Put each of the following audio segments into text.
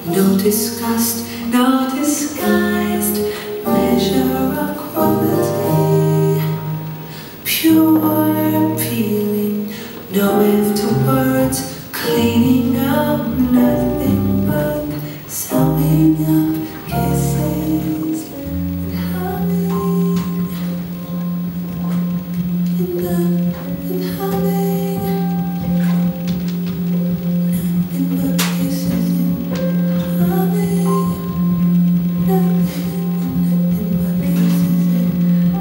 no disgust, no disguised measure of quality, pure feeling, no afterwards, cleaning up nothing but summing up kisses and humming and humming, nothing but kisses and humming, nothing but kisses and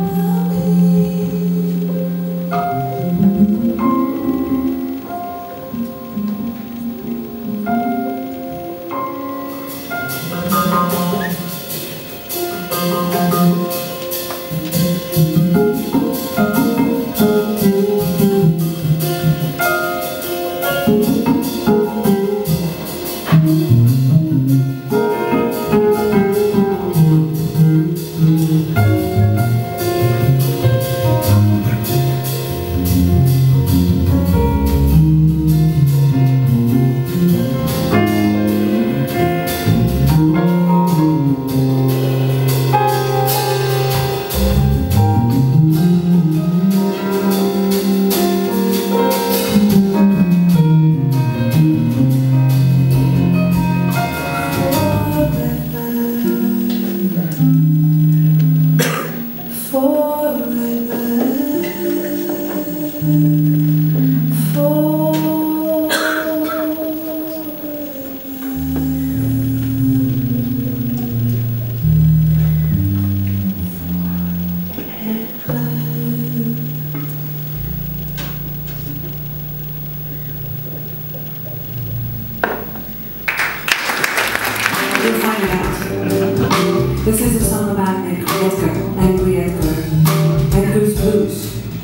You'll find out. This is a song about Edgar, Angry Edgar, Edgar's Blues.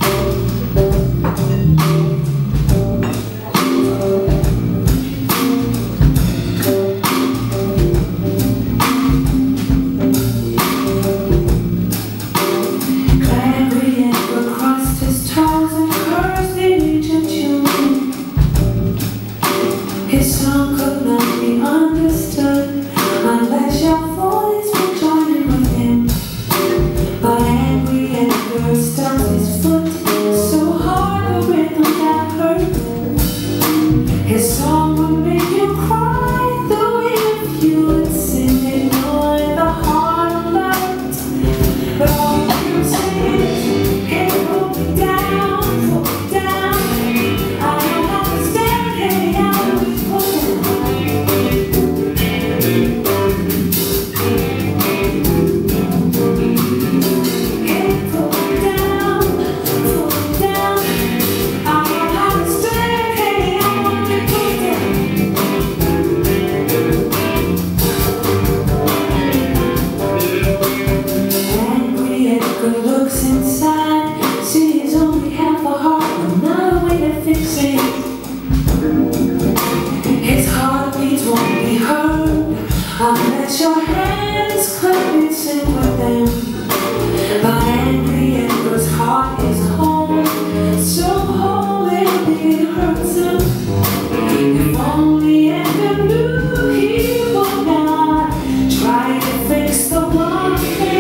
Angry Edgar crossed his toes and cursed in each tune. His song could not be understood unless your voice would join in with him. But Angry Edgar stamped his foot so hard the rhythm got hurt. His song would make you cry, though if you would sing it knowing the heart alert. But all you can say is, hey, pull me down, pull me down. I don't understand, hey, I always pull looks inside, sees only half a heart, another way to fix it. His heartbeats won't be heard unless your hands clap and sing with them. But Angry Edgar's heart is home, so whole it hurts him. If only Edgar knew he would not try to fix the one thing.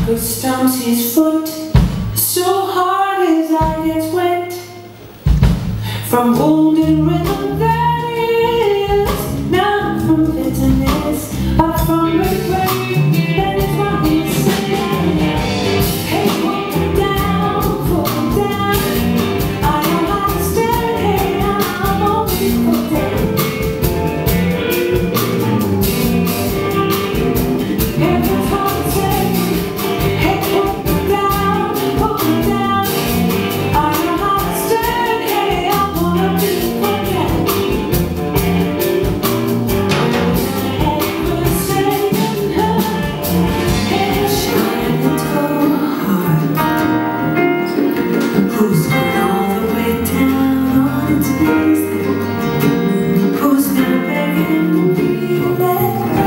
who stomps his foot so hard his eye gets wet from wounded rhythm that is not from bitterness but from regret. That is what he's saying. Hey, put me down, put me down. I know how to stand. Hey, I'm only put down. Who's gonna beg him to be let